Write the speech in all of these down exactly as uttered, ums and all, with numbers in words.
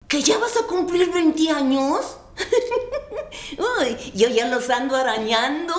¿Que ya vas a cumplir veinte años? Uy, yo ya los ando arañando.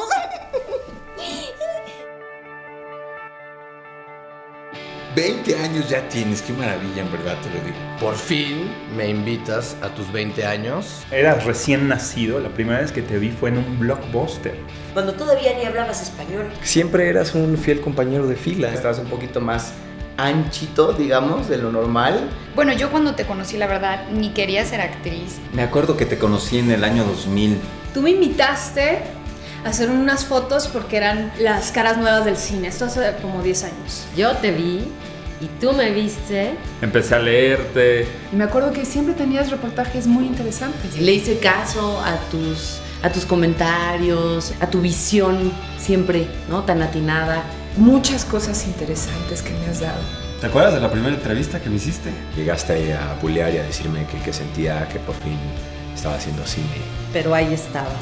veinte años ya tienes, qué maravilla, en verdad, te lo digo. Por fin me invitas a tus veinte años. Eras recién nacido, la primera vez que te vi fue en un blockbuster. Cuando todavía ni hablabas español. Siempre eras un fiel compañero de fila. Estabas un poquito más anchito, digamos, de lo normal. Bueno, yo cuando te conocí, la verdad, ni quería ser actriz. Me acuerdo que te conocí en el año dos mil. Tú me invitaste a hacer unas fotos porque eran las caras nuevas del cine. Esto hace como diez años. Yo te vi y tú me viste. Empecé a leerte. Y me acuerdo que siempre tenías reportajes muy interesantes. Le hice caso a tus, a tus comentarios, a tu visión siempre, ¿no? Tan atinada. Muchas cosas interesantes que me has dado. ¿Te acuerdas de la primera entrevista que me hiciste? Llegaste ahí a bulear y a decirme que, que sentía que por fin estaba haciendo cine. Pero ahí estabas,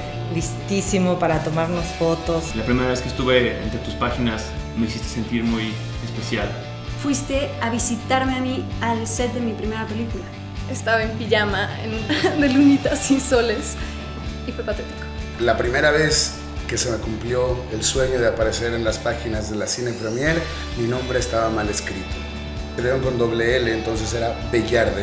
listísimo para tomarnos fotos. La primera vez que estuve entre tus páginas me hiciste sentir muy especial. Fuiste a visitarme a mí al set de mi primera película. Estaba en pijama, en, de lunitas y soles, y fue patético. La primera vez que se me cumplió el sueño de aparecer en las páginas de la Cine Premier, mi nombre estaba mal escrito. Escribieron con doble L, entonces era Bellarde.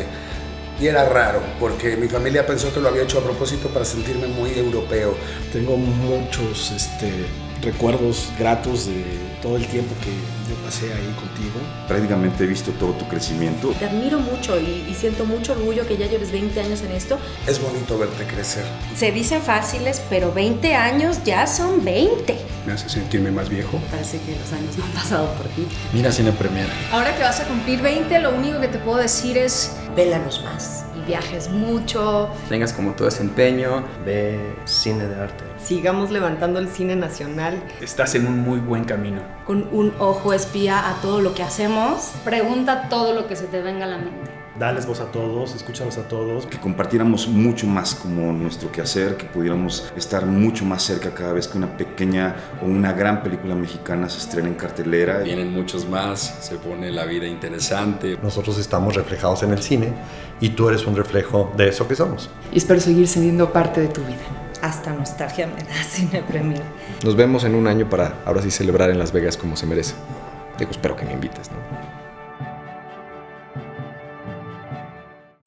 Y era raro, porque mi familia pensó que lo había hecho a propósito para sentirme muy europeo. Tengo muchos este, recuerdos gratos de todo el tiempo que yo pasé ahí contigo. Prácticamente he visto todo tu crecimiento. Te admiro mucho y, y siento mucho orgullo que ya lleves veinte años en esto. Es bonito verte crecer. Se dicen fáciles, pero veinte años ya son veinte. Me hace sentirme más viejo. Parece que los años no han pasado por ti. Mira Cine Premier. Ahora que vas a cumplir veinte, lo único que te puedo decir es... Vélanos más. Y viajes mucho. Tengas como todo ese empeño. Ve cine de arte. Sigamos levantando el cine nacional. Estás en un muy buen camino. Con un ojo espía a todo lo que hacemos. Pregunta todo lo que se te venga a la mente. Dales voz a todos, escúchalos a todos. Que compartiéramos mucho más como nuestro quehacer, que pudiéramos estar mucho más cerca cada vez que una pequeña o una gran película mexicana se estrena en cartelera. Vienen muchos más, se pone la vida interesante. Nosotros estamos reflejados en el cine y tú eres un reflejo de eso que somos. Y espero seguir siendo parte de tu vida. Hasta nostalgia me da Cine Premier. Nos vemos en un año para ahora sí celebrar en Las Vegas como se merece. Digo, espero que me invites, ¿no?